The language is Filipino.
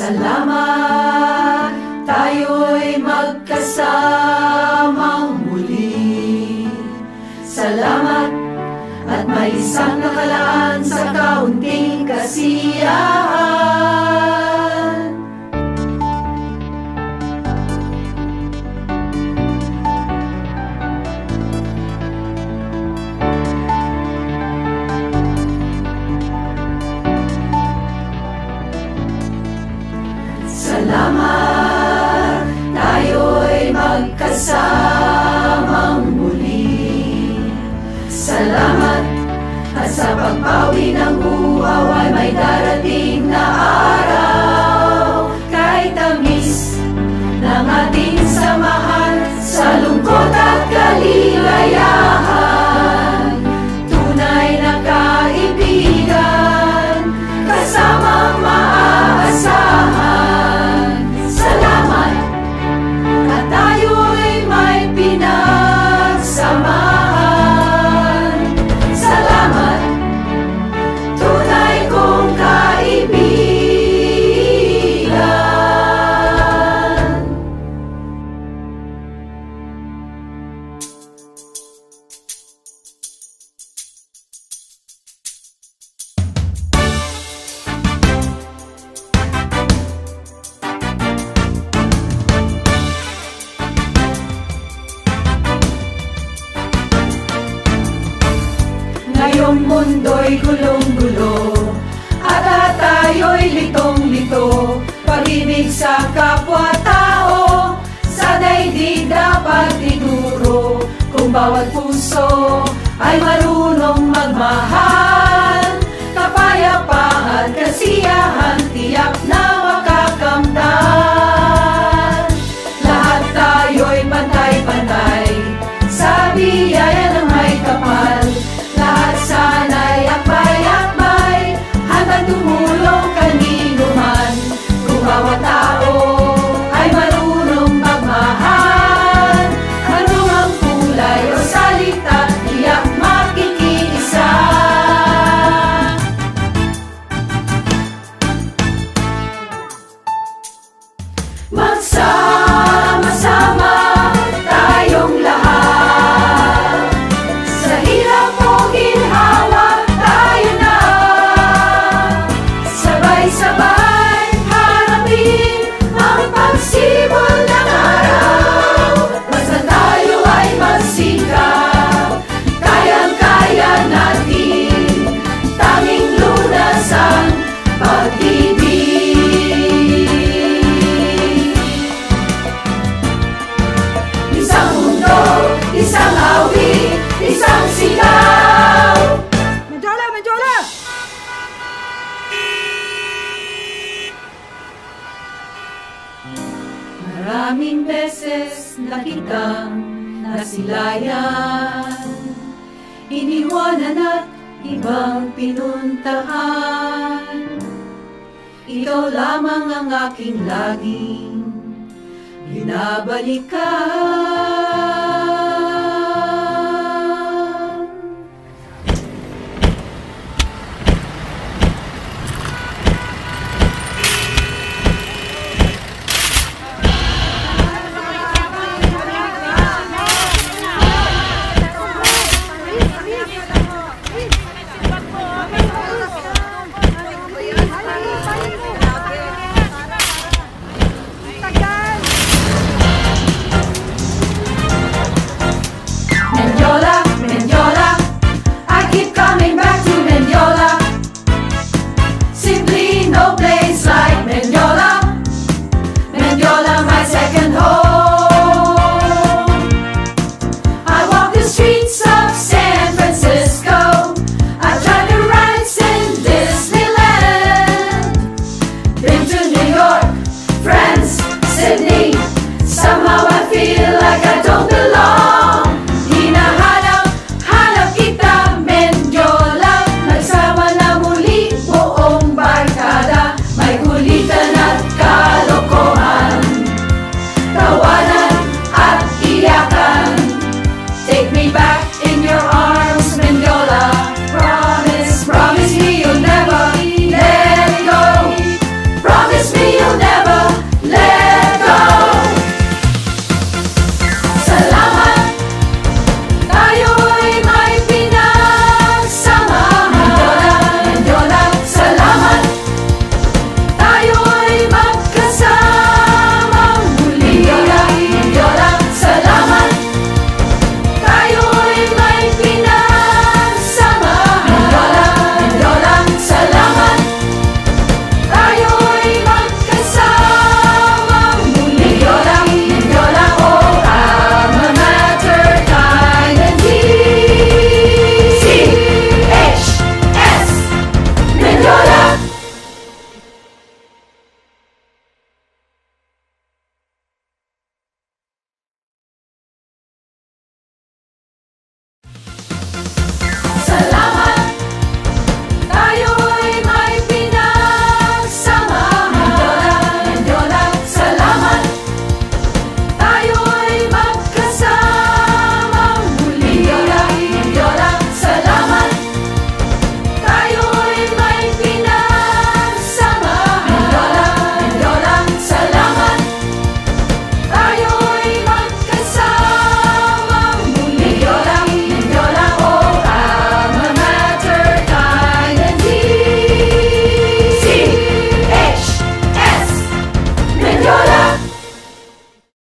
Salamat, tayo'y magkasamang muli. Salamat at may isang nakalaan sa kaunting kasiyahan. Salamat, tayo'y magkasamang muli. Salamat, at sa pagpawi ng uhaw ay may darating na araw. Kay tamis ng ating samahan sa lungkot at kaligayahan, tunay na kaibigan, kasamang maaasahan. Salamat, at tayo'y may pinagsamahan. Salamat, tunay kong kaibigan. Ngayong mundo'y gulong-gulo at tayo'y litong-lito. Pag-ibig sa kapwa-tao sa daigdig dapat ituro. Kung bawat puso ay marunong magmahal, kapayapaan, kasiyahan, tiyak na makakamtan. Lahat tayo'y pantay-pantay sa biyaya ng may kapal. Lahat sana'y akbay-akbay, handang tumulong kanino man. Kung bawat tao ay marunong magmahal, anong ang kulay o salita, tiyak makikiisa. Magsama-sama tayong lahat, sa hirap o ginhawa tayo na. Sabay-sabay harapin ang pagsibol ng araw. Basta tayo ay magsikap, kayang-kaya natin, tanging lunas ang pag-ibig. Isang mundo, isang awit, isang sigaw. Menjola, menjola! Maraming beses na kitang nasilayan, iniwanan at ibang pinuntahan. Ikaw lamang ang aking laging binabalikan.